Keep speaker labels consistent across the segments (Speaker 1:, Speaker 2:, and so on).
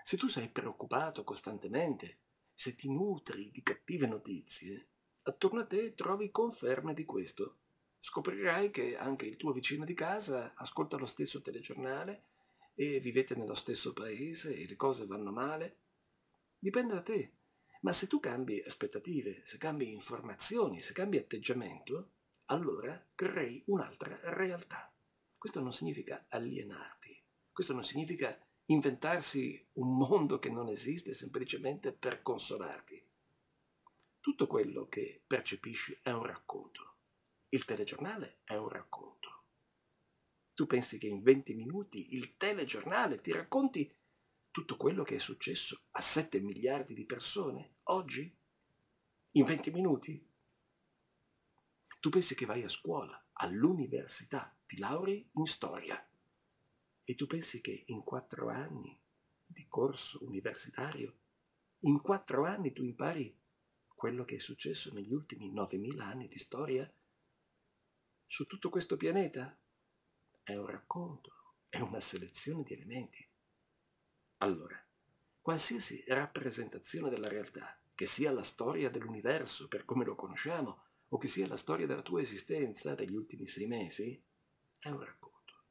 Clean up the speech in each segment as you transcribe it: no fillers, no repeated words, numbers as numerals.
Speaker 1: Se tu sei preoccupato costantemente, se ti nutri di cattive notizie, attorno a te trovi conferme di questo. Scoprirai che anche il tuo vicino di casa ascolta lo stesso telegiornale e vivete nello stesso paese e le cose vanno male. Dipende da te. Ma se tu cambi aspettative, se cambi informazioni, se cambi atteggiamento, allora crei un'altra realtà. Questo non significa alienarti, questo non significa inventarsi un mondo che non esiste semplicemente per consolarti. Tutto quello che percepisci è un racconto. Il telegiornale è un racconto. Tu pensi che in 20 minuti il telegiornale ti racconti tutto quello che è successo a 7 miliardi di persone oggi? In 20 minuti? Tu pensi che vai a scuola, all'università, ti lauri in storia e tu pensi che in 4 anni di corso universitario, in 4 anni tu impari quello che è successo negli ultimi 9.000 anni di storia su tutto questo pianeta? È un racconto, è una selezione di elementi. Allora, qualsiasi rappresentazione della realtà, che sia la storia dell'universo per come lo conosciamo, o che sia la storia della tua esistenza degli ultimi 6 mesi, è un racconto.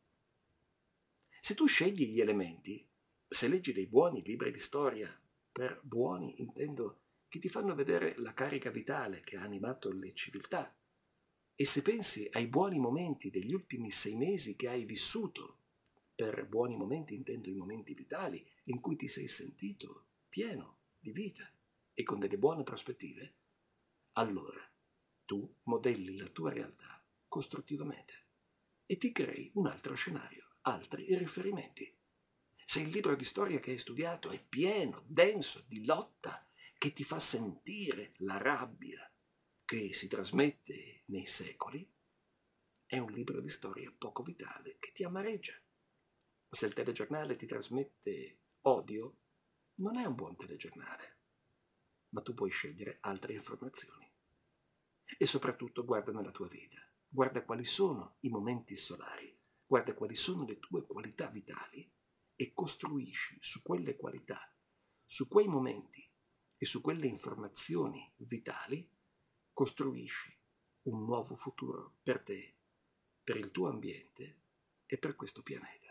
Speaker 1: Se tu scegli gli elementi, se leggi dei buoni libri di storia, per buoni intendo che ti fanno vedere la carica vitale che ha animato le civiltà, e se pensi ai buoni momenti degli ultimi 6 mesi che hai vissuto, per buoni momenti intendo i momenti vitali in cui ti sei sentito pieno di vita e con delle buone prospettive, allora tu modelli la tua realtà costruttivamente e ti crei un altro scenario, altri riferimenti. Se il libro di storia che hai studiato è pieno, denso di lotta, che ti fa sentire la rabbia che si trasmette nei secoli, è un libro di storia poco vitale che ti amareggia. Se il telegiornale ti trasmette odio, non è un buon telegiornale, ma tu puoi scegliere altre informazioni. E soprattutto guarda nella tua vita, guarda quali sono i momenti solari, guarda quali sono le tue qualità vitali e costruisci su quelle qualità, su quei momenti e su quelle informazioni vitali, costruisci un nuovo futuro per te, per il tuo ambiente e per questo pianeta.